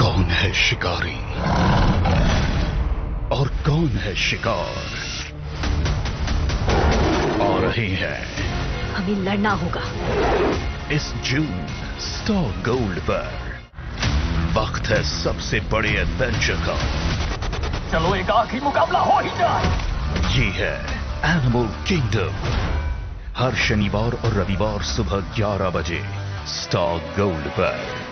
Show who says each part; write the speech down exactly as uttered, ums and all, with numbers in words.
Speaker 1: कौन है शिकारी और कौन है शिकार? आ रहे हैं।
Speaker 2: हमें लड़ना होगा।
Speaker 1: इस जून स्टार गोल्ड पर वक्त है सबसे बड़े एडवेंचर का।
Speaker 3: चलो एक आखिरी मुकाबला हो ही जाए।
Speaker 1: ये है एनिमल किंगडम। हर शनिवार और रविवार सुबह ग्यारह बजे स्टार गोल्ड पर।